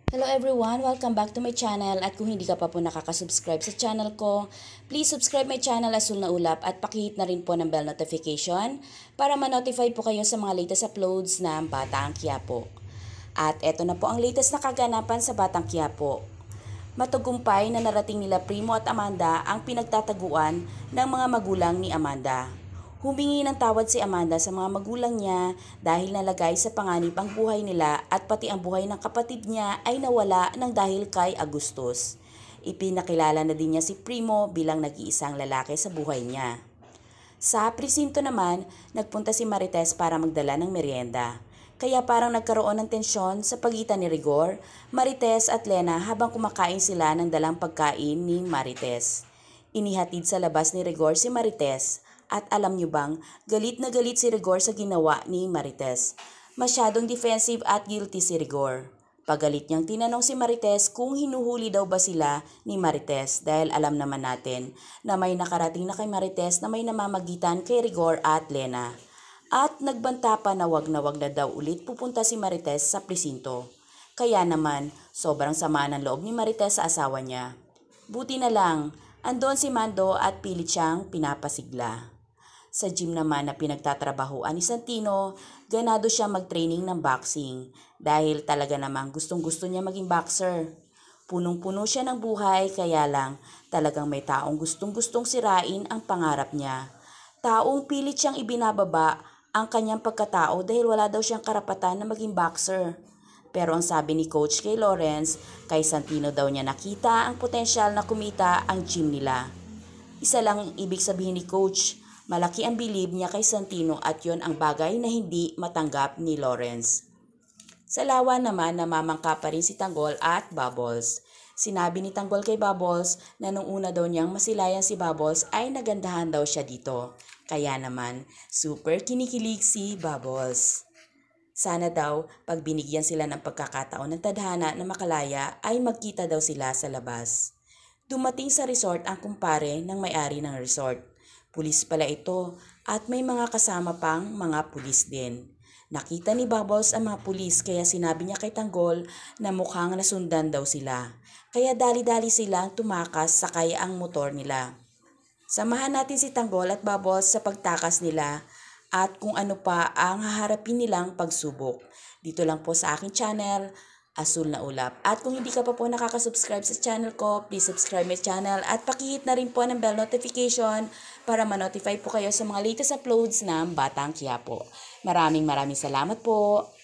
Hello everyone! Welcome back to my channel at kung hindi ka pa po nakaka-subscribe sa channel ko, please subscribe my channel Asul na Ulap at pakihit na rin po ng bell notification para ma-notify po kayo sa mga latest uploads ng Batang Quiapo. At eto na po ang latest na kaganapan sa Batang Quiapo. Matagumpay na narating nila Primo at Amanda ang pinagtataguan ng mga magulang ni Amanda. Humingi ng tawad si Amanda sa mga magulang niya dahil nalagay sa panganib ang buhay nila at pati ang buhay ng kapatid niya ay nawala ng dahil kay Agustus. Ipinakilala na din niya si Primo bilang nag-iisang lalaki sa buhay niya. Sa presinto naman, nagpunta si Marites para magdala ng merienda. Kaya parang nagkaroon ng tensyon sa pagitan ni Rigor, Marites at Lena habang kumakain sila ng dalang pagkain ni Marites. Inihatid sa labas ni Rigor si Marites. At alam niyo bang, galit na galit si Rigor sa ginawa ni Marites. Masyadong defensive at guilty si Rigor. Pagalit niyang tinanong si Marites kung hinuhuli daw ba sila ni Marites dahil alam naman natin na may nakarating na kay Marites na may namamagitan kay Rigor at Lena. At nagbanta pa na wag na daw ulit pupunta si Marites sa presinto. Kaya naman, sobrang sama ng loob ni Marites sa asawa niya. Buti na lang, andon si Mando at pilit siyang pinapasigla. Sa gym naman na pinagtatrabahuan ni Santino, ganado siya mag-training ng boxing dahil talaga namang gustong-gusto niya maging boxer. Punong-puno siya ng buhay kaya lang talagang may taong gustong-gustong sirain ang pangarap niya. Taong pilit siyang ibinababa ang kanyang pagkatao dahil wala daw siyang karapatan na maging boxer. Pero ang sabi ni Coach kay Lawrence, kay Santino daw niya nakita ang potensyal na kumita ang gym nila. Isa lang ang ibig sabihin ni Coach, malaki ang bilib niya kay Santino at yon ang bagay na hindi matanggap ni Lawrence. Sa lawan naman namamangka pa rin si Tanggol at Bubbles. Sinabi ni Tanggol kay Bubbles na nung una daw niyang masilayan si Bubbles ay nagandahan daw siya dito. Kaya naman, super kinikilig si Bubbles. Sana daw, pag binigyan sila ng pagkakataon ng tadhana na makalaya ay magkita daw sila sa labas. Dumating sa resort ang kumpare ng may-ari ng resort. Pulis pala ito at may mga kasama pang mga pulis din. Nakita ni Bubbles ang mga pulis kaya sinabi niya kay Tanggol na mukhang nasundan daw sila. Kaya dali-dali silang tumakas sakay ang motor nila. Samahan natin si Tanggol at Bubbles sa pagtakas nila at kung ano pa ang haharapin nilang pagsubok. Dito lang po sa aking channel, Asul na Ulap. At kung hindi ka pa po nakaka-subscribe sa channel ko, please subscribe my channel at pakihit na rin po ng bell notification para ma-notify po kayo sa mga latest uploads ng Batang Quiapo. Maraming salamat po.